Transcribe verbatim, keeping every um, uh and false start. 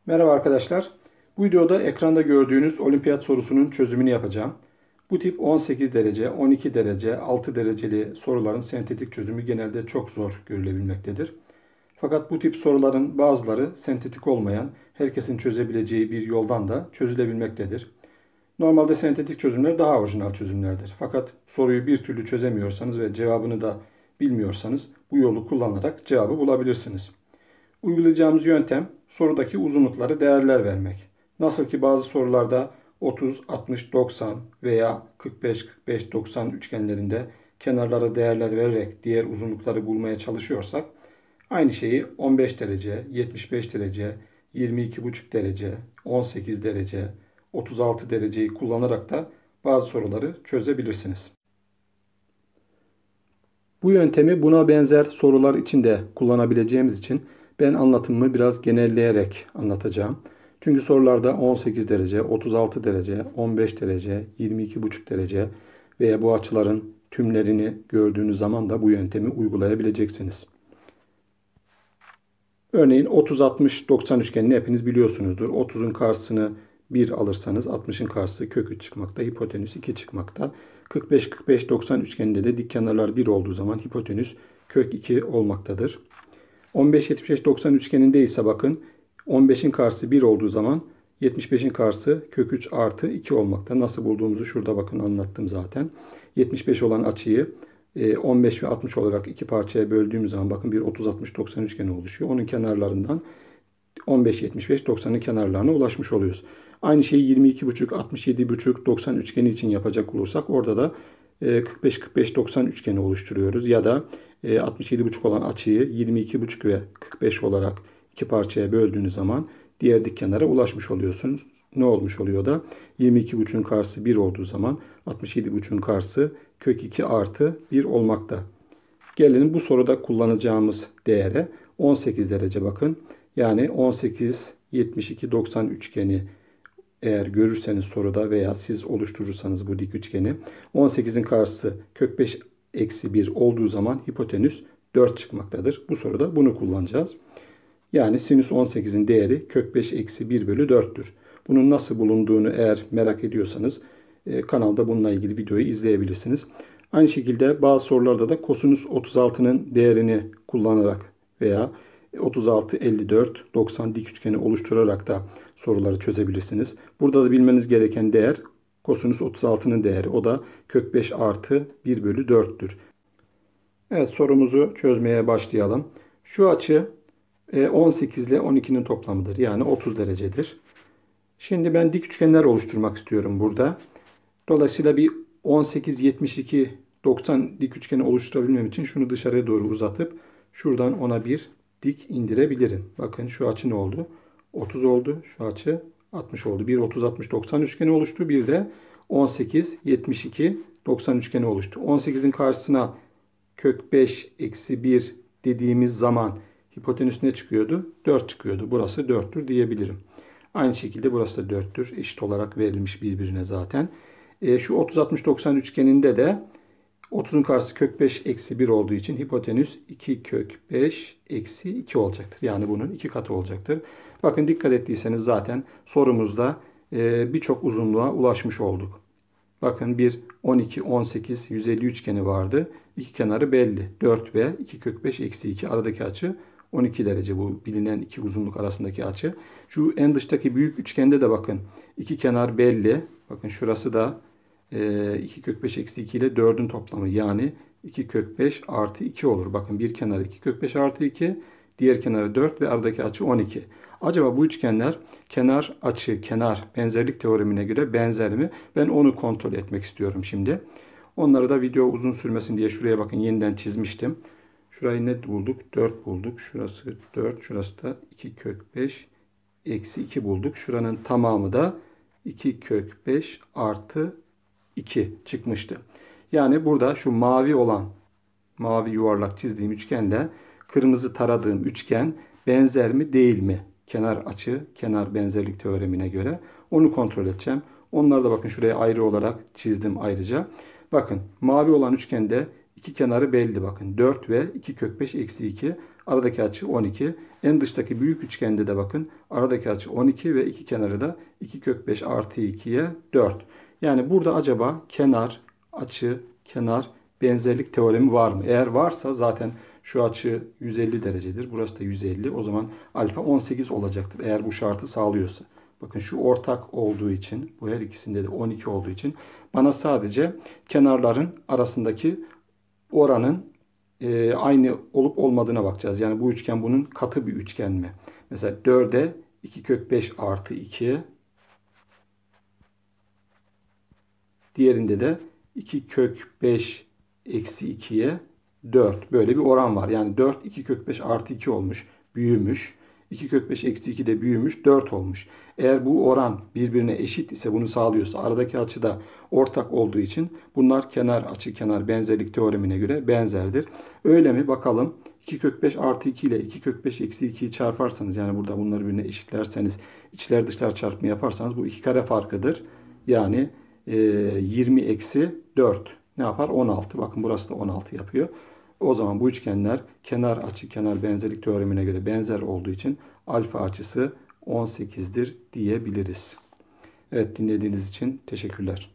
Merhaba arkadaşlar. Bu videoda ekranda gördüğünüz olimpiyat sorusunun çözümünü yapacağım. Bu tip on sekiz derece, on iki derece, altı dereceli soruların sentetik çözümü genelde çok zor görülebilmektedir. Fakat bu tip soruların bazıları sentetik olmayan, herkesin çözebileceği bir yoldan da çözülebilmektedir. Normalde sentetik çözümler daha orijinal çözümlerdir. Fakat soruyu bir türlü çözemiyorsanız ve cevabını da bilmiyorsanız bu yolu kullanarak cevabı bulabilirsiniz. Uygulayacağımız yöntem sorudaki uzunlukları değerler vermek. Nasıl ki bazı sorularda otuz, altmış, doksan veya kırk beş, kırk beş, doksan üçgenlerinde kenarlara değerler vererek diğer uzunlukları bulmaya çalışıyorsak, aynı şeyi on beş derece, yetmiş beş derece, yirmi iki buçuk derece, on sekiz derece, otuz altı dereceyi kullanarak da bazı soruları çözebilirsiniz. Bu yöntemi buna benzer sorular için de kullanabileceğimiz için ben anlatımımı biraz genelleyerek anlatacağım. Çünkü sorularda on sekiz derece, otuz altı derece, on beş derece, yirmi iki buçuk derece veya bu açıların tümlerini gördüğünüz zaman da bu yöntemi uygulayabileceksiniz. Örneğin otuz, altmış, doksan üçgenini hepiniz biliyorsunuzdur. otuzun karşısını bir alırsanız altmışın karşısı kök üç çıkmakta, hipotenüs iki çıkmakta. kırk beş, kırk beş, doksan üçgeninde de dik kenarlar bir olduğu zaman hipotenüs kök iki olmaktadır. on beş, yetmiş beş, doksan üçgeninde ise bakın on beşin karşısı bir olduğu zaman yetmiş beşin karşısı kök üç artı iki olmakta. Nasıl bulduğumuzu şurada bakın anlattım zaten. yetmiş beş olan açıyı on beş ve altmış olarak iki parçaya böldüğümüz zaman bakın bir otuz, altmış, doksan üçgeni oluşuyor. Onun kenarlarından on beş, yetmiş beş, doksanın kenarlarına ulaşmış oluyoruz. Aynı şeyi yirmi iki buçuk, altmış yedi buçuk, doksan üçgeni için yapacak olursak orada da kırk beş, kırk beş, doksan üçgeni oluşturuyoruz. Ya da altmış yedi buçuk olan açıyı yirmi iki buçuk ve kırk beş olarak iki parçaya böldüğünüz zaman diğer dik kenara ulaşmış oluyorsunuz. Ne olmuş oluyor da yirmi iki buçuğun karşısı bir olduğu zaman altmış yedi buçuğun karşısı kök iki artı bir olmakta. Gelelim bu soruda kullanacağımız değere on sekiz derece bakın. Yani on sekiz, yetmiş iki, doksan üçgeni eğer görürseniz soruda veya siz oluşturursanız bu dik üçgeni on sekizin karşısı kök beş eksi bir olduğu zaman hipotenüs dört çıkmaktadır. Bu soruda bunu kullanacağız. Yani sinüs on sekizin değeri kök beş eksi bir bölü dörttür. Bunun nasıl bulunduğunu eğer merak ediyorsanız kanalda bununla ilgili videoyu izleyebilirsiniz. Aynı şekilde bazı sorularda da kosinüs otuz altının değerini kullanarak veya otuz altı, elli dört, doksan dik üçgeni oluşturarak da soruları çözebilirsiniz. Burada da bilmeniz gereken değer kosinüs otuz altının değeri. O da kök beş artı bir bölü dörttür. Evet, sorumuzu çözmeye başlayalım. Şu açı on sekiz ile on ikinin toplamıdır. Yani otuz derecedir. Şimdi ben dik üçgenler oluşturmak istiyorum burada. Dolayısıyla bir on sekiz, yetmiş iki, doksan dik üçgeni oluşturabilmem için şunu dışarıya doğru uzatıp şuradan ona bir dik indirebilirim. Bakın şu açı ne oldu? otuz oldu. Şu açı altmış oldu. Bir otuz, altmış, doksan üçgeni oluştu. Bir de on sekiz, yetmiş iki, doksan üçgeni oluştu. on sekizin karşısına kök beş eksi bir dediğimiz zaman hipotenüs ne çıkıyordu? dört çıkıyordu. Burası dörttür diyebilirim. Aynı şekilde burası da dörttür. Eşit olarak verilmiş birbirine zaten. E, şu otuz, altmış, doksan üçgeninde de otuzun karşısı kök beş eksi bir olduğu için hipotenüs iki kök beş eksi iki olacaktır. Yani bunun iki katı olacaktır. Bakın dikkat ettiyseniz zaten sorumuzda e, birçok uzunluğa ulaşmış olduk. Bakın bir on iki, on sekiz, yüz elli üçgeni vardı. İki kenarı belli. dört ve iki kök beş eksi iki aradaki açı on iki derece, bu bilinen iki uzunluk arasındaki açı. Şu en dıştaki büyük üçgende de bakın iki kenar belli. Bakın şurası da e, iki kök beş eksi iki ile dördün toplamı, yani iki kök beş artı iki olur. Bakın bir kenarı iki kök beş artı iki, diğer kenarı dört ve aradaki açı on iki. Acaba bu üçgenler kenar açı kenar benzerlik teoremine göre benzer mi? Ben onu kontrol etmek istiyorum şimdi. Onları da video uzun sürmesin diye şuraya bakın yeniden çizmiştim. Şurayı ne bulduk? dört bulduk. Şurası dört. Şurası da iki kök beş eksi iki bulduk. Şuranın tamamı da iki kök beş artı iki çıkmıştı. Yani burada şu mavi olan, mavi yuvarlak çizdiğim üçgenle kırmızı taradığım üçgen benzer mi değil mi? Kenar açı, kenar benzerlik teoremine göre onu kontrol edeceğim. Onları da bakın şuraya ayrı olarak çizdim ayrıca. Bakın mavi olan üçgende iki kenarı belli bakın. dört ve iki kök beş eksi iki. Aradaki açı on iki. En dıştaki büyük üçgende de bakın aradaki açı on iki ve iki kenarı da iki kök beş artı ikiye dört. Yani burada acaba kenar, açı, kenar benzerlik teoremi var mı? Eğer varsa zaten şu açı yüz elli derecedir. Burası da yüz elli. O zaman alfa on sekiz olacaktır. Eğer bu şartı sağlıyorsa. Bakın şu ortak olduğu için, bu her ikisinde de on iki olduğu için bana sadece kenarların arasındaki oranın e, aynı olup olmadığına bakacağız. Yani bu üçgen bunun katı bir üçgen mi? Mesela dörde iki kök beş artı iki. Diğerinde de iki kök beş eksi ikiye dört. Böyle bir oran var. Yani dört iki kök beş artı iki olmuş. Büyümüş. iki kök beş eksi iki de büyümüş. dört olmuş. Eğer bu oran birbirine eşit ise bunu sağlıyorsa aradaki açı da ortak olduğu için bunlar kenar açı kenar benzerlik teoremine göre benzerdir. Öyle mi? Bakalım. iki kök beş artı iki ile iki kök beş eksi ikiyi çarparsanız yani burada bunları birbirine eşitlerseniz içler dışlar çarpımı yaparsanız bu iki kare farkıdır. Yani yirmi eksi dört ne yapar? on altı. Bakın burası da on altı yapıyor. O zaman bu üçgenler kenar açı kenar benzerlik teoremine göre benzer olduğu için alfa açısı on sekizdir diyebiliriz. Evet, dinlediğiniz için teşekkürler.